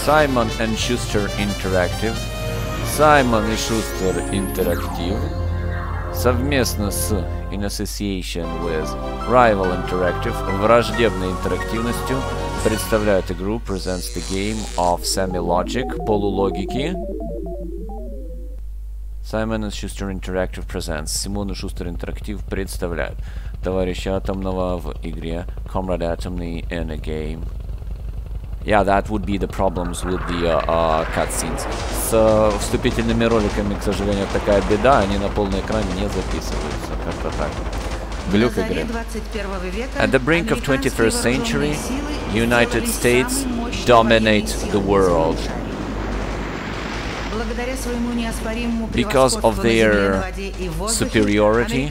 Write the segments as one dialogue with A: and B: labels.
A: Simon and Schuster Interactive. Simon и Schuster Interactive совместно с in association with Rival Interactive, враждебной интерактивностью, представляют игру presents the game of semi-logic, полулогики. Simon and Schuster Interactive presents. Симон и Шустер Интерактив представляют товарища Атомного в игре Comrade Atomный in a game. Yeah, that would be the problems with the cutscenes. С вступительными роликами, к сожалению, такая беда, они на полный экран не записываются. Как-то так. Глюк игры. At the brink of 21st century, United States dominate the world. Because of their superiority,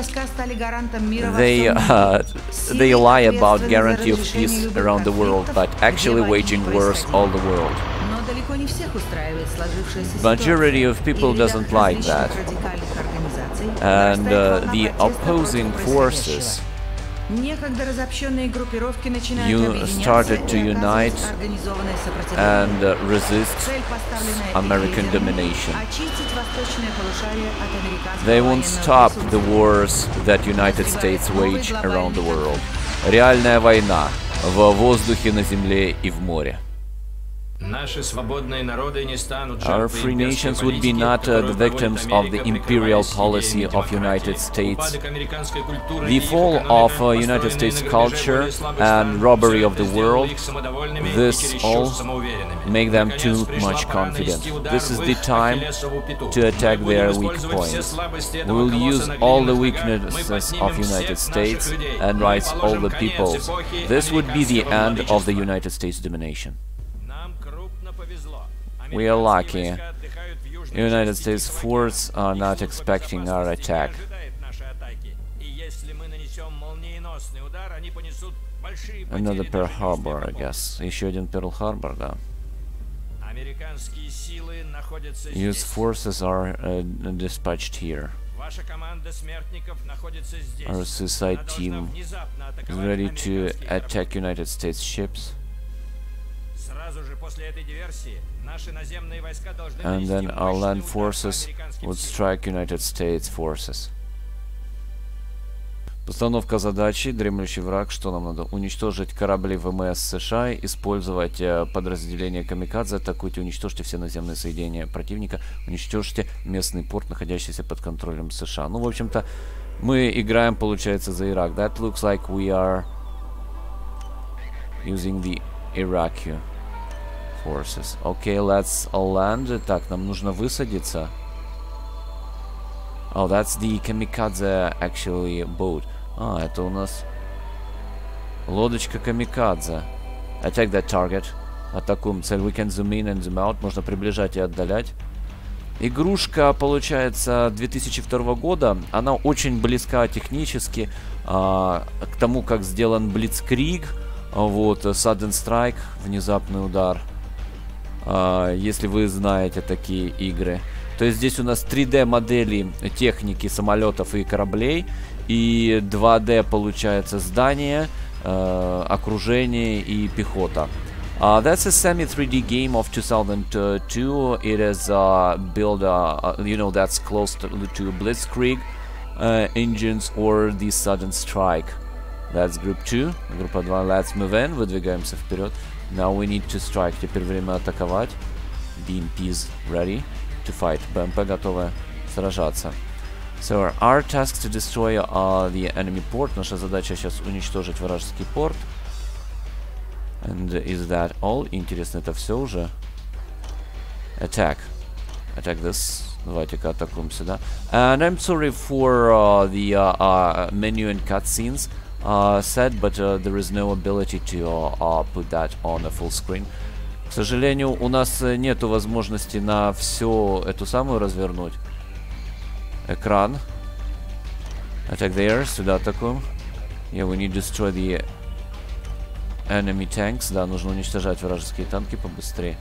A: they lie about guarantee of peace around the world, but actually waging wars all the world. Majority of people doesn't like that, and the opposing forces started to unite and resist American domination. They won't stop the wars that United States wage around the world. Реальная война в воздухе, на земле и в море. Our free nations would be not the victims of the imperial policy of United States. The fall of United States culture and robbery of the world, this all make them too much confident. This is the time to attack their weak points. We will use all the weaknesses of United States and rise all the peoples. This would be the end of the United States domination. We are lucky. United States forces are not expecting our attack. Another Pearl Harbor, I guess. Еще один Pearl Harbor, да. US forces are dispatched here. Our suicide team is ready to attack United States ships. And then our land forces would strike United States forces. Постановка задачи, дремлющий враг, что нам надо? Уничтожить корабли ВМС США, использовать подразделения Камикадзе, атакуйте, уничтожьте все наземные соединения противника, уничтожьте местный порт, находящийся под контролем США. Ну, в общем-то, мы играем, получается, за Ирак. That looks like we are using the Iraqi forces. Okay, let's land. Так, нам нужно высадиться. Oh, that's the Kamikadze actually boat. А, это у нас лодочка Камикадзе. Attack that target. Атакуем цель. We can zoom in and zoom out. Можно приближать и отдалять. Игрушка, получается, 2002 года. Она очень близка технически к тому, как сделан Blitzkrieg. Вот, Sudden Strike, внезапный удар. Если вы знаете такие игры. То есть здесь у нас 3D модели техники самолетов и кораблей. И 2D получается здание, окружение и пехота. That's a semi-3D game of 2002. It is built, you know, that's close to Blitzkrieg engines or the Sudden Strike. That's group 2. Группа 2. Let's move in. Выдвигаемся вперед. Now we need to strike. Теперь время атаковать. BMPs ready to fight. БМП готовы сражаться. So our task to destroy the enemy port. Наша задача сейчас уничтожить вражеский порт. And is that all? Интересно, это все уже. Attack. Attack this. Давайте-ка атакуем сюда. And I'm sorry for the menu and cutscenes said, but there is no ability to put that on a full screen. К сожалению, у нас нету возможности на всю эту самую развернуть экран. Attack there. Сюда атакуем. Yeah, we need to destroy the enemy tanks. Да, нужно уничтожать вражеские танки побыстрее.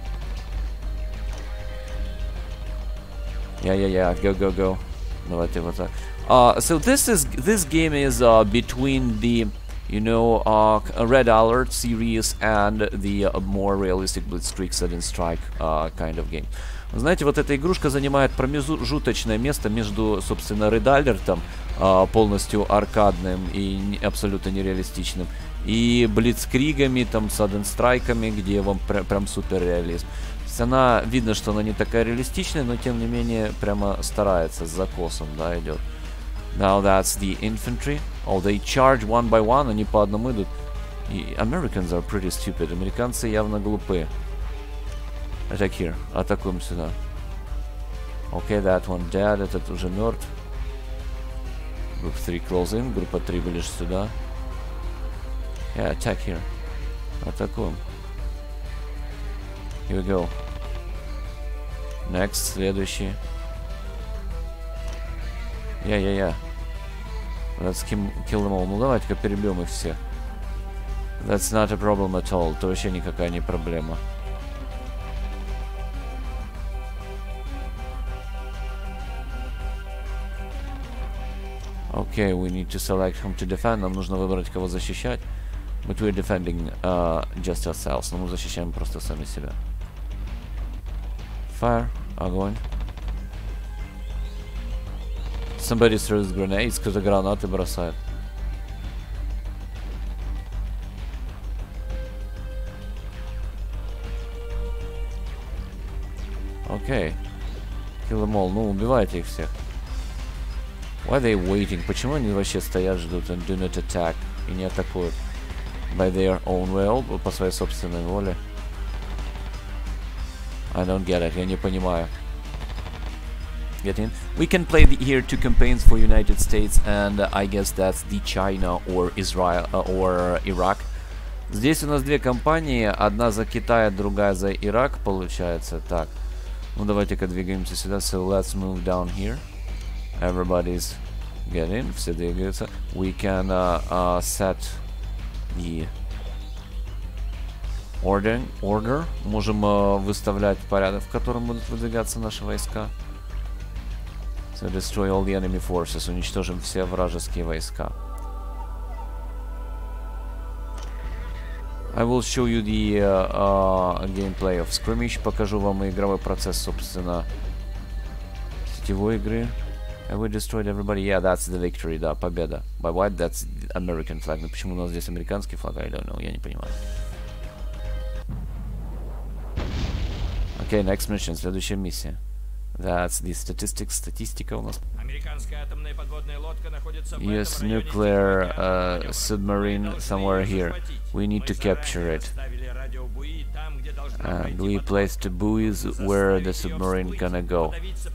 A: Yeah. Go. Давайте вот так. So this game is between the You know, a Red Alert series and the more realistic Blitzkrieg Sudden Strike kind of game. Вы знаете, вот эта игрушка занимает промежуточное место между, собственно, Red Alert, полностью аркадным и абсолютно нереалистичным, и Блицкригами, там, Sudden Strike'ами, где вам прям супер реализм. То есть она, видно, что она не такая реалистичная, но тем не менее прямо старается, с закосом, да, идет. Now that's the infantry. Oh, they charge one by one, они по одному идут. И Americans are pretty stupid. Американцы явно глупые. Attack here. Атакуем сюда. Okay, that one dead. Этот уже мертв. Group 3 close in. Группа 3 ближе сюда. Yeah, attack here. Атакуем. Here we go. Next, следующий. Yeah. Let's kill them all. Ну давайте-ка перебьем их всех. That's not a problem at all. Это вообще никакая не проблема. Okay, we need to select whom to defend. Нам нужно выбрать, кого защищать. But we're defending just ourselves. Но мы защищаем просто сами себя. Fire. Огонь. Somebody throws grenades, кто-то гранаты бросает. Окей. Kill them all. Ну, убивайте их всех. Why are they waiting? Почему они вообще стоят, ждут and do not attack и не атакуют? By their own will, по своей собственной воле. I don't get it. Я не понимаю. Get in. We can play here two campaigns for United States, and I guess that's the China or Israel or Iraq. Здесь у нас две кампании, одна за Китай, другая за Ирак, получается. Так, ну давайте-ка двигаемся сюда. So let's move down here. Everybody's get in. Все двигаются. We can set the order. Можем выставлять порядок, в котором будут выдвигаться наши войска. So destroy all the enemy forces. Уничтожим все вражеские войска. I will show you the gameplay of Skirmish. Покажу вам игровой процесс, собственно, сетевой игры. And we destroyed everybody. Yeah, that's the victory. Да, победа. By what? That's the American flag. Но почему у нас здесь американский флаг? I don't know. Я не понимаю. Okay, next mission. Следующая миссия. That's the statistics. Статистика у нас. US nuclear submarine somewhere here. We need to capture it. And we placed the buoys where the submarine gonna go.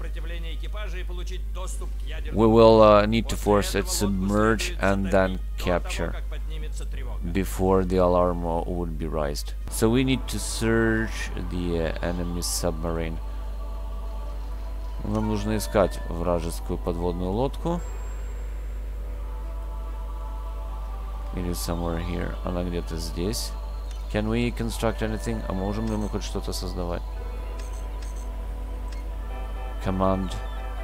A: We will need to force it submerge and then capture before the alarm would be raised. So we need to search the enemy submarine. Нам нужно искать вражескую подводную лодку. It is somewhere here. Она где-то здесь. Can we construct anything? А можем ли мы хоть что-то создавать? Command.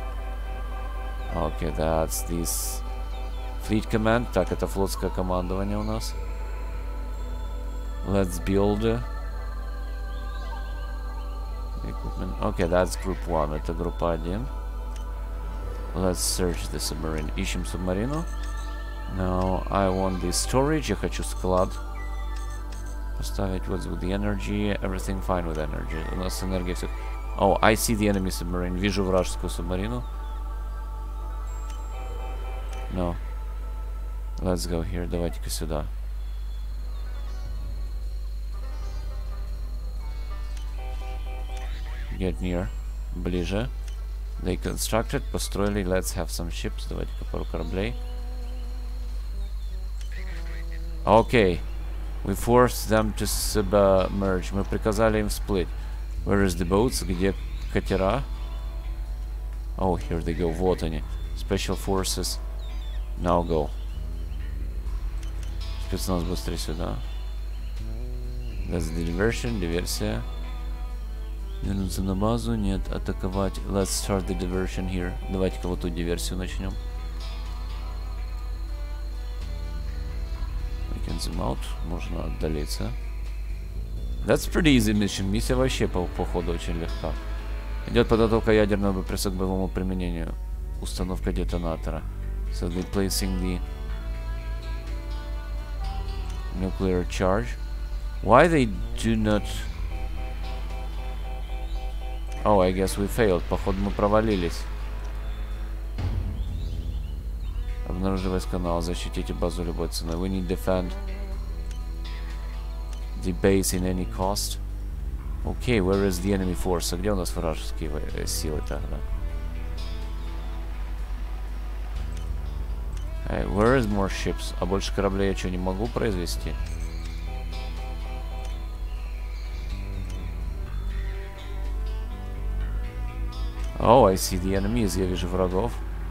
A: Okay, that's this fleet command. Так, это флотское командование у нас. Let's build. Equipment. Okay, that's group 1. Это группа 1. Let's search the submarine. Ищем субмарину. Now I want the storage. Я хочу склад поставить. What's with the energy? Everything fine with energy. У нас энергия все. Oh, I see the enemy submarine. Вижу вражескую субмарину. No. Let's go here. Давайте-ка сюда. Get near. Ближе. They constructed. Построили. Let's have some ships. Давайте-ка пару кораблей. Okay. We forced them to submerge. Мы приказали им всплыть. Where is the boats? Где катера? Oh, here they go. Вот они. Special forces. Now go. Спецназ быстрее сюда. That's the diversion. Диверсия. Вернуться на базу. Нет. Атаковать. Let's start the diversion here. Давайте-ка вот тут диверсию начнем. and zoom out. Можно отдалиться. That's pretty easy mission. Миссия вообще по ходу очень легка. Идет подготовка ядерного боеприпаса к боевому применению. Установка детонатора. So they're placing the nuclear charge. Why they do not... Oh, I guess we failed. Походу мы провалились. Обнаруживать канал. Защитите базу любой ценой. We need to defend the base in any cost. Okay, where is the enemy force? А где у нас вражеские силы тогда? Hey, where is more ships? А больше кораблей я что, не могу произвести? Oh, I see the enemies. Я вижу врагов.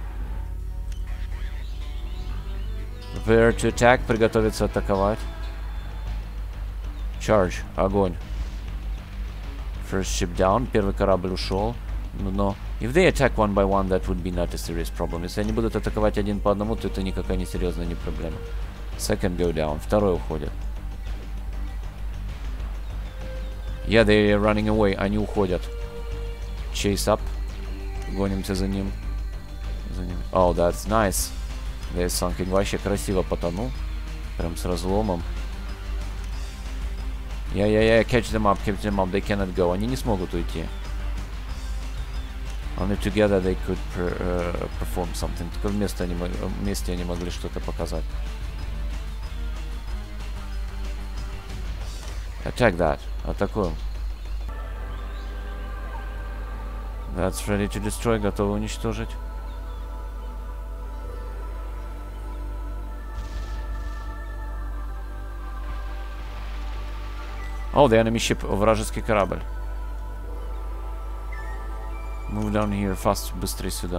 A: Prepare to attack. Приготовиться атаковать. Charge. Огонь. First ship down. Первый корабль ушел. Но if they attack one by one, that would be not a serious problem. Если они будут атаковать один по одному, то это никакая не серьезная не проблема. Second go down. Второй уходит. Yeah, they are running away. Они уходят. Chase up. Гонимся за ним. Oh, that's nice. There's something. Вообще красиво потонул. Прям с разломом. Yeah. Catch them up. They cannot go. Они не смогут уйти. Only together they could perform something. Только вместе они могли что-то показать. Attack that. Атакуем. That's ready to destroy. Готовы уничтожить. Oh, the enemy ship. Вражеский корабль. Move down here fast. Быстрее сюда.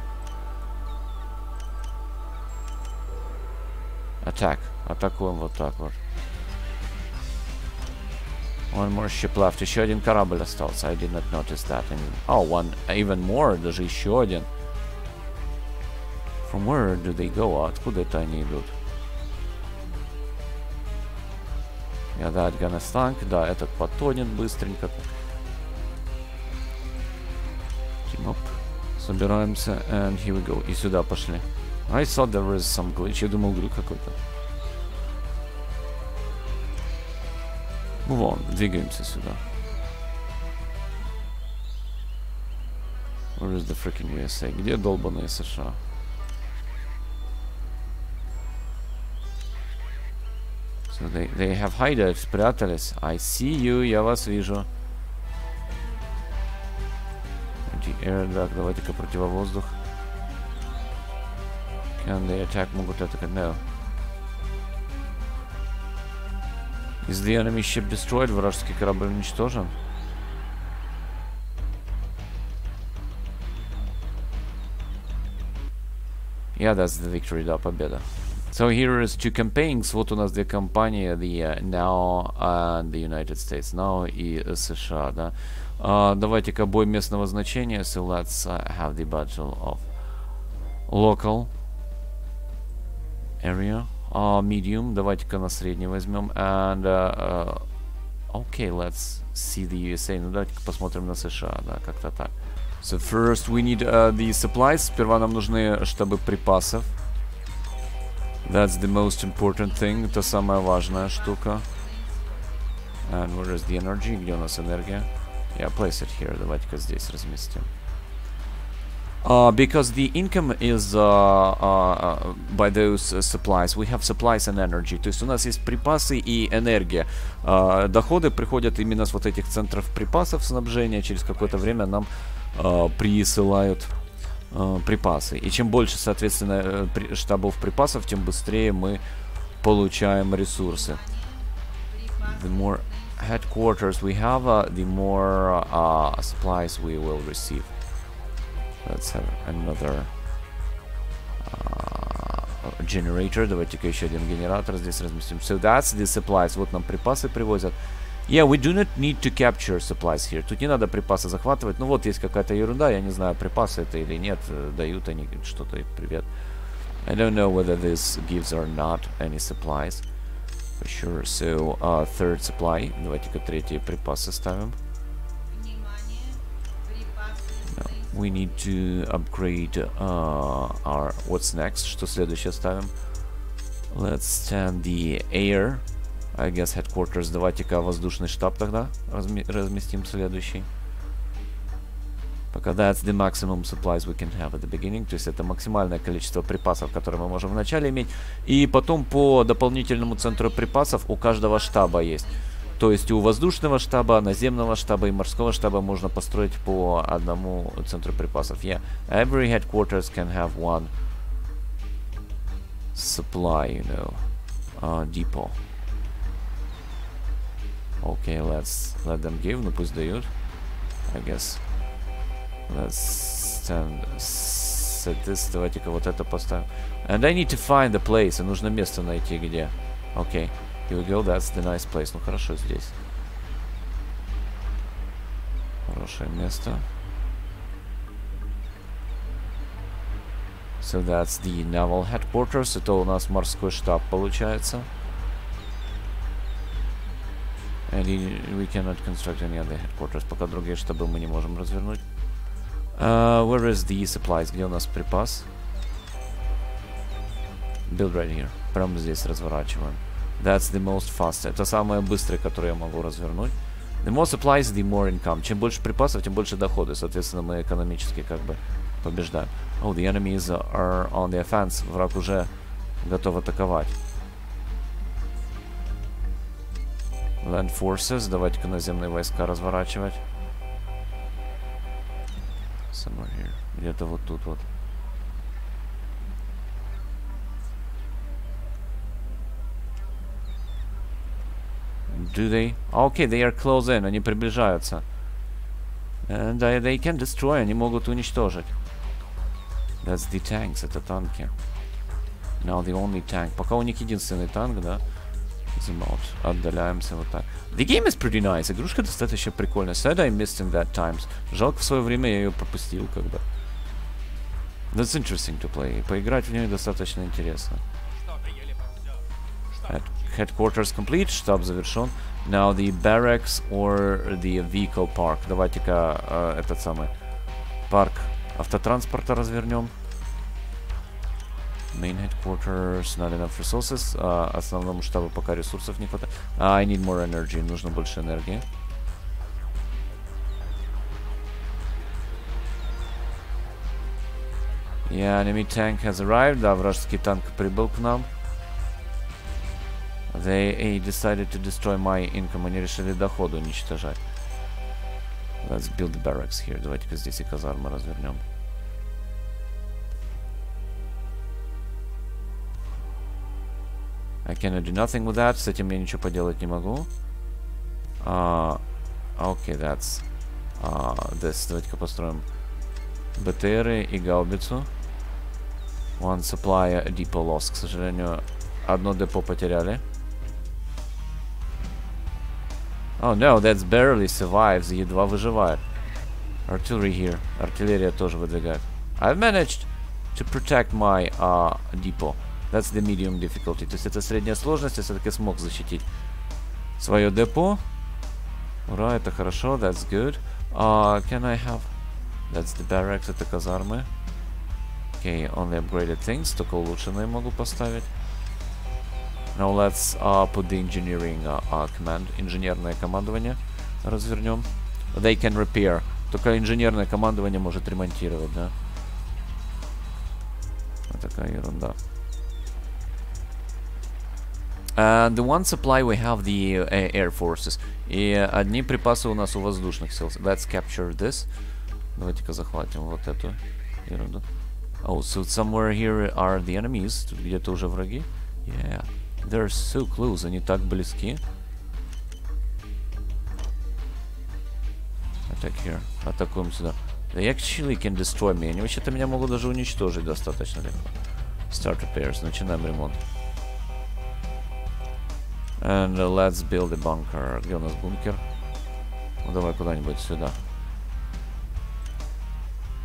A: Attack. Атакуем вот так вот. One more ship left. Еще один корабль остался. I did not notice that. And, oh, one even more. Даже еще один. From where do they go? Откуда это они идут? Yeah, that gonna stunk. Да, этот потонет быстренько. Team up. Собираемся. And here we go. И сюда пошли. I thought there was some glitch. Я думал, глюк какой-то. Move on. Двигаемся сюда. Where is the freaking USA? Где долбаные США? So they have hidden. Спрятались. I see you. Я вас вижу. Anti-air. Так, давайте-ка противовоздух. Can they attack? Могут атаковать? No. Is the enemy ship destroyed? Вражеский корабль уничтожен. Yeah, that's the victory, да, победа. So here is two campaigns. Вот у нас две кампании, the Now and the United States. Now и США, да. Давайте-ка бой местного значения. So let's have the battle of local area. Medium. Давайте-ка на средний возьмем. And okay, let's see the USA. Ну давайте-ка посмотрим на США, да, как-то так. So first we need the supplies. Сперва нам нужны штабы припасов. That's the most important thing. Это самая важная штука. And where is the energy? Где у нас энергия? Yeah, place it here. Давайте-ка здесь разместим. Because the income is by those supplies. We have supplies and energy. То есть у нас есть припасы и энергия. Доходы приходят именно с вот этих центров припасов снабжения. Через какое-то время нам присылают припасы. И чем больше, соответственно, штабов припасов, тем быстрее мы получаем ресурсы. The more headquarters we have, the more supplies we will receive. Let's have another generator. Давайте-ка еще один генератор здесь разместим. So that's the supplies. Вот нам припасы привозят. Yeah, we do not need to capture supplies here. Тут не надо припасы захватывать. Ну вот есть какая-то ерунда. Я не знаю, припасы это или нет. Дают они что-то. Привет. I don't know whether this gives or not any supplies. For sure. So, third supply. Давайте-ка третьи припасы ставим. No. We need to upgrade our... What's next? Что следующее ставим? Let's stand the air. I guess headquarters. Давайте-ка воздушный штаб тогда разместим следующий. Пока that's the maximum supplies we can have at the beginning. То есть это максимальное количество припасов, которые мы можем вначале иметь. И потом по дополнительному центру припасов у каждого штаба есть. То есть у воздушного штаба, наземного штаба и морского штаба можно построить по одному центру припасов. Yeah, every headquarters can have one supply, you know, depot. Okay, let's let them give. Ну пусть дают. I guess. Let's set this. Давайте-ка вот это поставим. And I need to find the place. И нужно место найти, где. Okay, here we go. That's the nice place. Ну хорошо, здесь. Хорошее место. So that's the naval headquarters. Это у нас морской штаб получается. And we cannot construct any other headquarters. Пока другие штабы мы не можем развернуть. Where is the supplies? Где у нас припас? Build right here. Прямо здесь разворачиваем. That's the most fast. Это самое быстрое, которое я могу развернуть. The more supplies, the more income. Чем больше припасов, тем больше доходы. Соответственно, мы экономически как бы побеждаем. Oh, the enemies are on the offense. Враг уже готов атаковать. Land forces. Давайте-ка наземные войска разворачивать. Somewhere here. Где-то вот тут вот. Do they? Okay, they are close in. Они приближаются. And they can destroy. Они могут уничтожить. That's the tanks. Это танки. Now the only tank. Пока у них единственный танк, да? Zoom out. Отдаляемся вот так. The game is pretty nice. Игрушка достаточно прикольная. Sad I missed in that times. Жалко, в свое время я ее пропустил, как бы. That's interesting to play. Поиграть в нее достаточно интересно. Headquarters complete. Штаб завершен. Now the barracks or the vehicle park. Давайте-ка этот самый парк автотранспорта развернем. Main headquarters, not enough resources. Основному штабу пока ресурсов не хватает. I need more energy. Нужно больше энергии. Yeah, enemy tank has arrived. Да, вражеский танк прибыл к нам. They decided to destroy my income. Они решили доход уничтожать. Let's build the barracks here. Давайте-ка здесь и казармы развернем. I cannot do nothing with that. С этим я ничего поделать не могу. Okay, that's this. Давайте-ка построим БТРы и гаубицу. One supply depot lost. К сожалению, одно депо потеряли. Oh no, that's barely survives. Едва выживает. Artillery here. Артиллерия тоже выдвигает. I've managed to protect my depot. That's the medium difficulty. То есть это средняя сложность. Я все-таки смог защитить свое депо. Ура, это хорошо. That's good. Can I have... That's the barracks. Это казармы. Okay, only upgraded things. Только улучшенные могу поставить. Now let's put the engineering command. Инженерное командование развернем. They can repair. Только инженерное командование может ремонтировать, да? Вот такая ерунда. The one supply we have the air forces. И одни припасы у нас у воздушных сил. Let's capture this. Давайте-ка захватим вот эту ерунду. Oh, so somewhere here are the enemies. Тут где-то уже враги. Yeah. They're so close. Они так близки. Attack here. Атакуем сюда. They actually can destroy me. Они вообще-то меня могут даже уничтожить достаточно легко. Start repairs. Начинаем ремонт. And let's build a bunker. Где у нас бункер? Ну давай куда-нибудь сюда.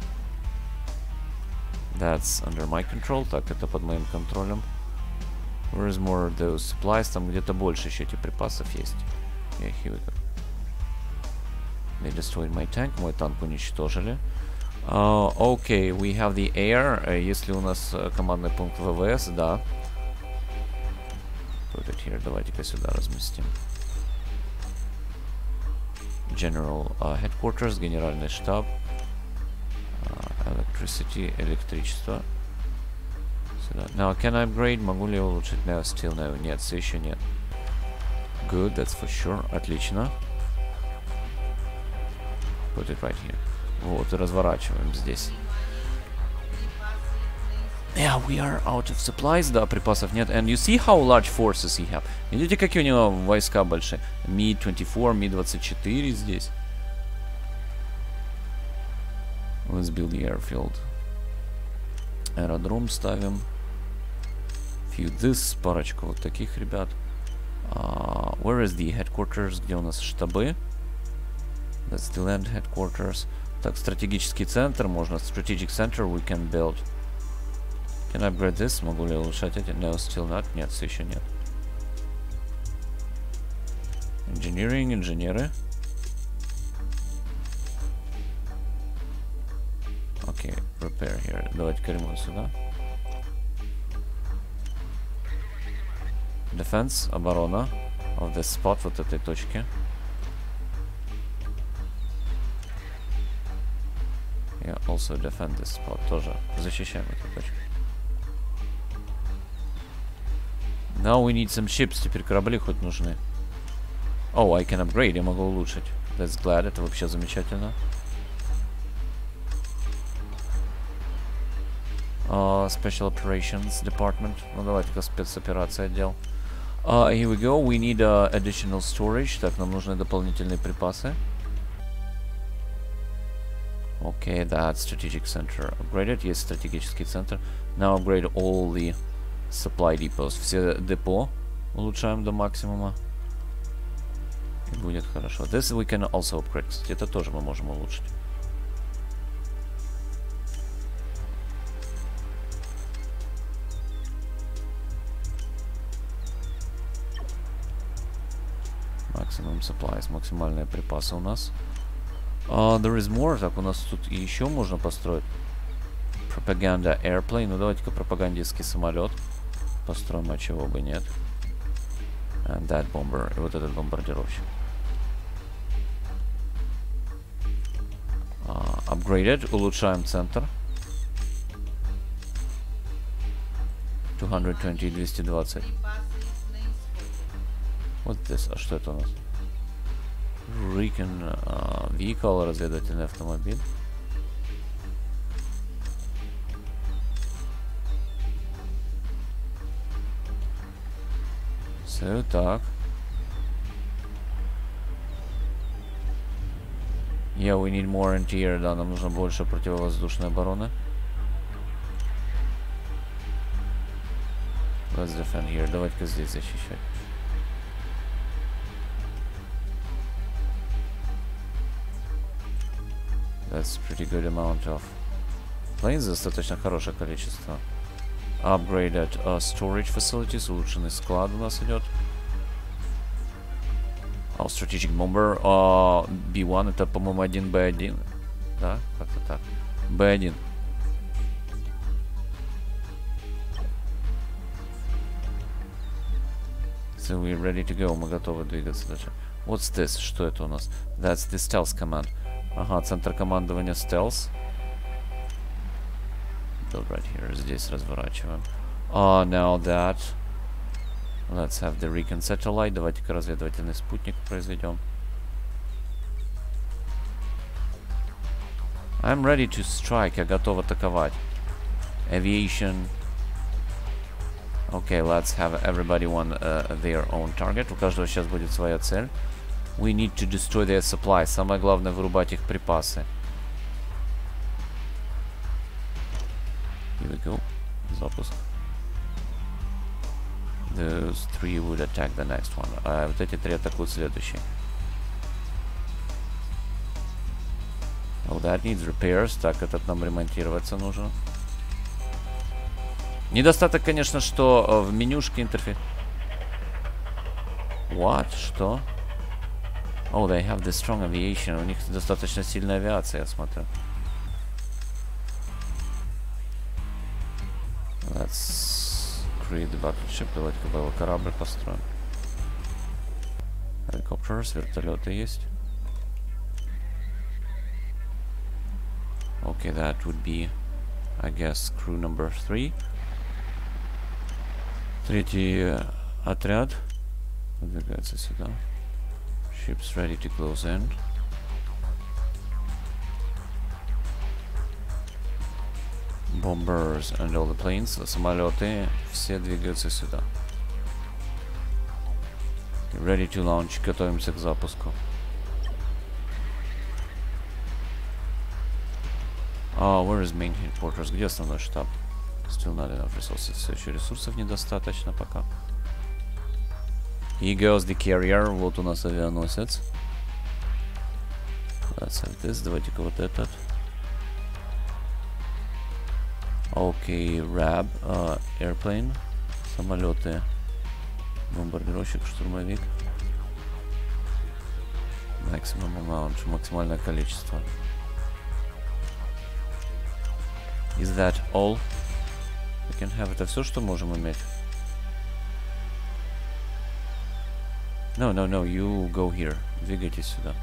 A: That's under my control. Так, это под моим контролем. Where is more of those supplies? Там где-то больше еще этих припасов есть. Yeah, here we go. They destroyed my tank. Мой танк уничтожили. Okay, we have the air. Если у нас командный пункт ВВС, да. Put it here. Давайте-ка сюда разместим. General Headquarters, генеральный штаб. Electricity, электричество. Сюда. Now, can I upgrade? Могу ли я улучшить? No, still no. Нет, все еще нет. Good, that's for sure. Отлично. Put it right here. Вот, и разворачиваем здесь. Yeah, we are out of supplies. Да, припасов нет. And you see how large forces he have. Видите, какие у него войска большие? Mi-24, Mi-24 здесь. Let's build the airfield. Аэродром ставим. Few this, парочку вот таких ребят. Where is the headquarters? Где у нас штабы? That's the land headquarters. Так, стратегический центр. Можно strategic center we can build. Can I upgrade this? Могу ли я улучшать эти? No, still not. Нет, все еще нет. Engineering, инженеры. Окей, repair here. Давайте-ка ремонт сюда. Defense, оборона. Of this spot, вот этой точки. Yeah, also defend this spot. Тоже защищаем эту точку. Now we need some ships. Теперь корабли хоть нужны. Oh, I can upgrade. Я могу улучшить. That's glad. Это вообще замечательно. Special Operations Department. Ну, давайте-ка спецоперация отдел. Here we go. We need additional storage. Так, нам нужны дополнительные припасы. Okay, that strategic center upgraded. Есть стратегический центр. Now upgrade all the supply depots. Все депо улучшаем до максимума. И будет хорошо. This we can also upgrade. Кстати, это тоже мы можем улучшить. Maximum supplies. Максимальные припасы у нас. There is more. Так, у нас тут и еще можно построить. Propaganda airplane. Ну, давайте-ка пропагандистский самолет построим, а чего бы нет. And that bomber. И вот этот бомбардировщик. Upgraded. Улучшаем центр. 220, 220. Вот здесь. А что это у нас? Recon Vehicle, разведывательный автомобиль. Все так. Yeah, we need more anti-air, да, нам нужно больше противовоздушной обороны. Let's defend here. Давайте-ка здесь защищать. That's pretty good amount of planes. Достаточно хорошее количество. Upgraded storage facilities. Улучшенный склад у нас идет. Oh, strategic bomber. B1. Это, по-моему, 1B1. Да? Как-то так. B1. So we're ready to go. Мы готовы двигаться дальше. What's this? Что это у нас? That's the stealth command. Ага, центр командования stealth. Build right here. Здесь разворачиваем. Now that. Let's have the recon satellite. Давайте-ка разведывательный спутник произведем. I'm ready to strike. Я готов атаковать. Aviation. Okay, let's have everybody want their own target. У каждого сейчас будет своя цель. We need to destroy their supplies. Самое главное вырубать их припасы. Here we go. Запуск. Those three would attack the next one. Вот эти три атакуют следующий. Oh, that needs repairs. Так, этот нам ремонтироваться нужно. Недостаток, конечно, что в менюшке интерфейс... What? Что? Oh, they have the strong aviation. У них достаточно сильная авиация, я смотрю. Let's create the battleship. Давайте-ка боевой корабль построим. Helicopters, вертолеты есть. Okay, that would be, I guess, crew number 3. Третий отряд выдвигается сюда. Ships ready to close in. Bombers and all the planes. Самолеты все двигаются сюда. Ready to launch. Готовимся к запуску. Where is main headquarters? Где основной штаб? Still not enough resources. Все еще ресурсов недостаточно пока. Here goes the carrier. Вот у нас авианосец. Let's have this. Давайте-ка вот этот. Окей, RAB. Airplane. Самолеты. Бомбардировщик, штурмовик. Maximum amount. Максимальное количество. Is that all? We can have. Это все, что можем иметь? No, no, no. You go here. Двигайтесь сюда.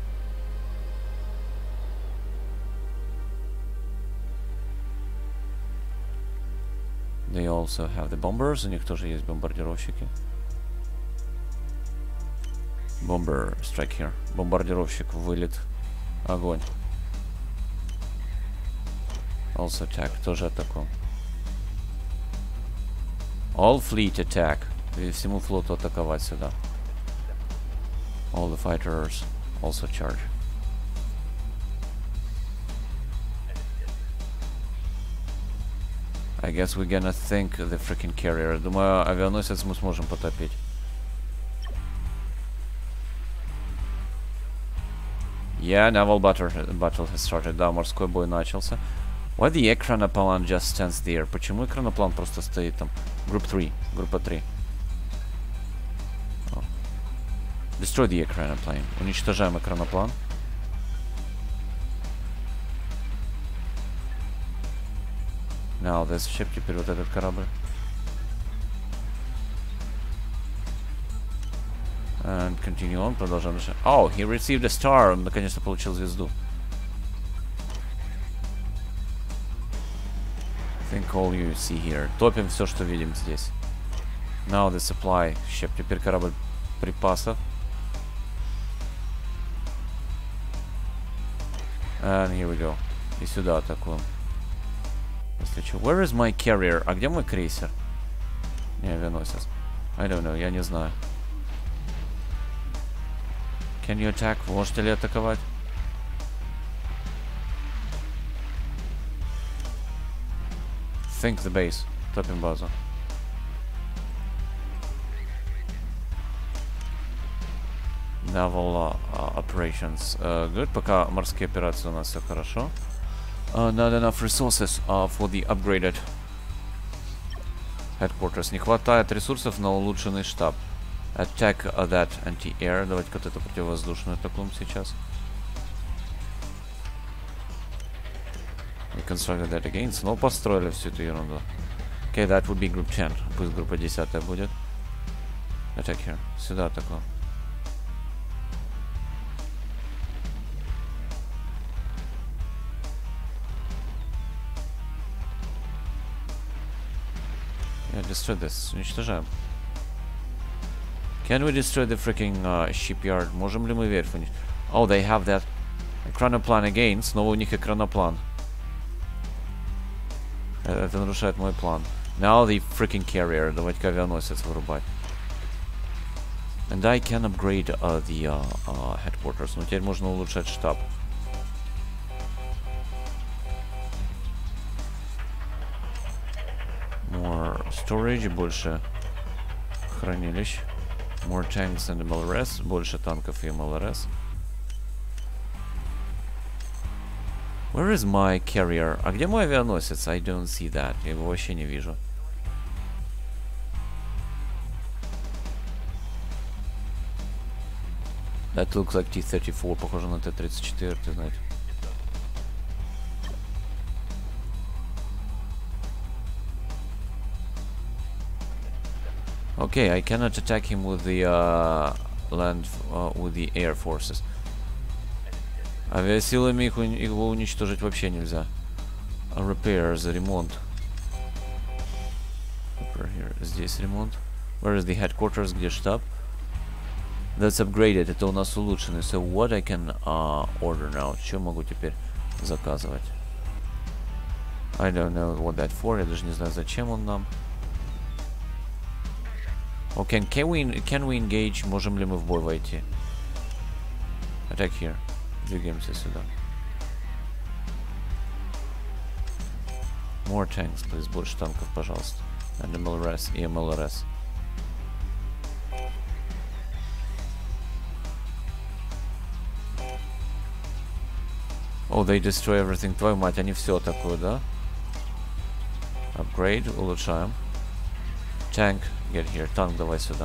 A: They also have the bombers. У них тоже есть бомбардировщики. Bomber strike here. Бомбардировщик, вылет. Огонь. Also attack. Тоже атакуем. All fleet attack. И всему флоту атаковать сюда. All the fighters also charge. I guess we're gonna sink the freaking carrier. Думаю, авианосец мы сможем потопить. Yeah, naval battle has started. Да, морской бой начался. Why the экранопlan just stands there? Почему экраноплан просто стоит там? Group 3. Группа 3. Oh. Destroy the экраноплан. Уничтожаем экраноплан. Now this ship. Теперь вот этот корабль. And continue on. Продолжаем дальше. Oh, he received a star. Он наконец-то получил звезду. I think all you see here. Топим все, что видим здесь. Now the supply ship. Теперь корабль припасов. And here we go. И сюда атакуем. Если что. Where is my carrier? А где мой крейсер? Не, авианосец. I don't know. Я не знаю. Can you attack? Можете ли атаковать? Think the base. Топим базу. Naval operations. Good. Пока морские операции у нас все хорошо. Not enough resources for the upgraded headquarters. Не хватает ресурсов на улучшенный штаб. Attack that anti-air. Давайте-ка вот эту противовоздушную атакуем сейчас. We constructed that again. Снова построили всю эту ерунду. Okay, that would be group 10. Пусть группа 10 будет. Attack here. Сюда атакуем. Yeah, destroy this. Уничтожаем. Can we destroy the freaking shipyard? Можем ли мы верфь уничтожить? Oh, they have that экранопlan again. Снова у них экраноплан. Это нарушает мой план. Now the freaking carrier. Давайте-ка авианосец вырубать. And I can upgrade the headquarters. Ну, теперь можно улучшать штаб. More storage. Больше хранилищ. More tanks and MLRS. Больше танков и MLRS. Where is my carrier? А где мой авианосец? I don't see that. Я его вообще не вижу. That looks like T-34, похоже на Т-34, знаете. Okay, I cannot attack him with the with the air forces. Авиасилами его уничтожить вообще нельзя. Repairs, ремонт. Here. Здесь ремонт. Where is the headquarters? Где штаб? That's upgraded. Это у нас улучшенный. So what I can order now? Что могу теперь заказывать? I don't know what that for. Я даже не знаю, зачем он нам. Okay, can we engage? Можем ли мы в бой войти? Attack here. Двигаемся сюда. More tanks, please. Больше танков, пожалуйста. And MLRS и MLRS. Oh, they destroy everything. Твою мать, они все атакуют, да? Upgrade, улучшаем. Tank, get here. Танк, давай сюда.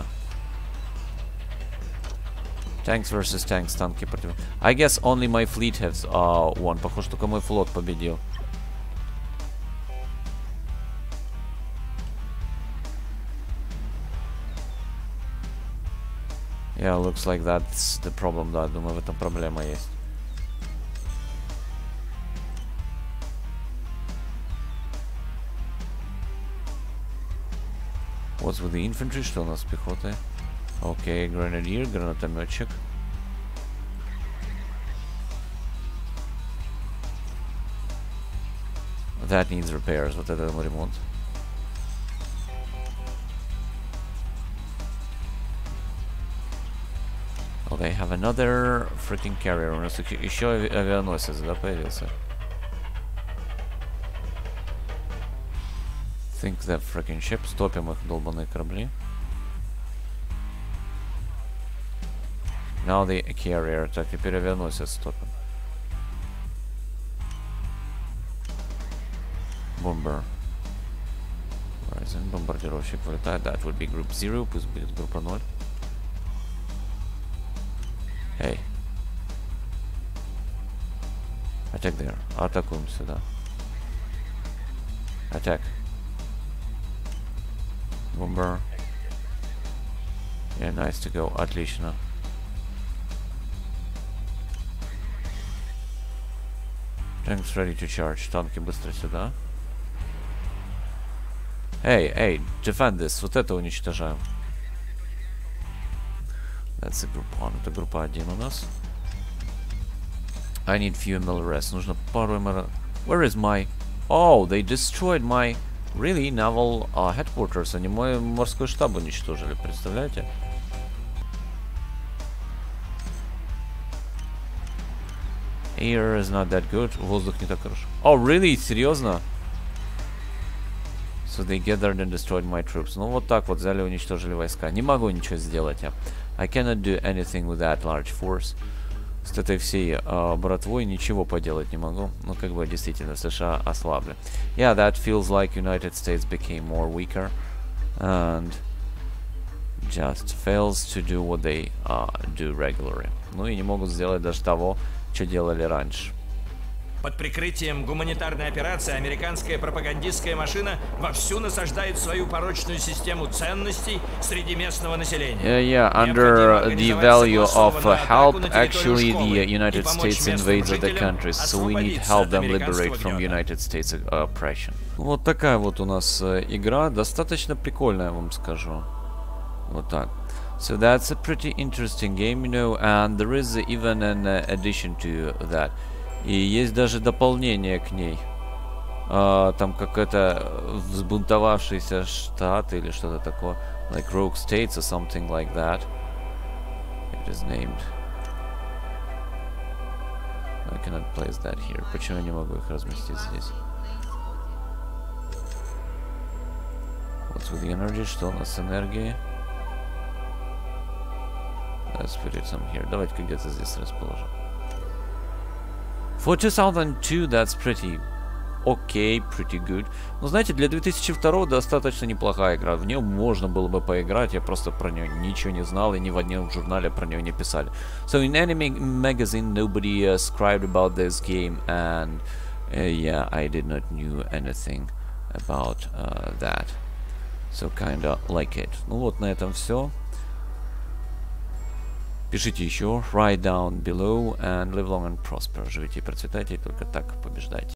A: Tanks versus tanks, танки против... I guess only my fleet has won. Похоже, только мой флот победил. Yeah, looks like that's the problem, да. Думаю, в этом проблема есть. What's with the infantry? Что у нас с пехотой? Окей, grenadier, гранатометчик. That needs repairs. Вот это ремонт. Oh, they have another freaking carrier. У нас еще авианосец, да, появился? Think that freaking ship. Стопим их долбаные корабли. Now the carrier. Так, теперь авианосец стопим. Bomber. Horizon. Бомбардировщик вылетает. That would be group 0. Пусть будет группа 0. Hey. Attack there. Атакуем сюда. Attack. Bomber. Yeah, nice to go. Отлично. Tanks ready to charge. Танки быстро сюда. Эй, defend this. Вот это уничтожаем. That's a group 1. Это группа 1 у нас. I need few MLRS. Нужно пару MLRS. Where is my... Oh, they destroyed my... Really? Naval headquarters. Они мой морской штаб уничтожили. Представляете? Air is not that good. Воздух не так хорош. Oh, really? Серьезно? So they gathered and destroyed my troops. Ну вот так вот взяли и уничтожили войска. Не могу ничего сделать я. I cannot do anything with that large force. С этой всей братвой ничего поделать не могу. Ну как бы действительно США ослабли. Yeah, that feels like United States became more weaker. And just fails to do what they do regularly. Ну и не могут сделать даже того, что делали раньше.
B: Под прикрытием гуманитарной операции американская пропагандистская машина вовсю насаждает свою порочную систему ценностей среди местного населения.
A: Yeah, under the value of help, actually the United States invades other countries, so we need to help them liberate from United States oppression. Вот такая вот у нас игра, достаточно прикольная, я вам скажу. Вот так. So that's a pretty interesting game, you know, and there is even an addition to that. И есть даже дополнение к ней. Там какой-то взбунтовавшийся штат или что-то такое. Like Rogue States or something like that. It is named. I cannot place that here. Почему я не могу их разместить здесь? What's with the energy? Что у нас с энергией? Let's put it some here. Давайте-ка где-то здесь расположим. For 2002, that's pretty окей, pretty good. Но знаете, для 2002 достаточно неплохая игра. В нее можно было бы поиграть, я просто про нее ничего не знал, и ни в одном журнале про нее не писали. So in any magazine nobody scribed about this game, and yeah, I did not knew anything about that. So kinda like it. Ну вот, на этом все. Пишите еще, write down below, and live long and prosper. Живите и процветайте, и только так побеждайте.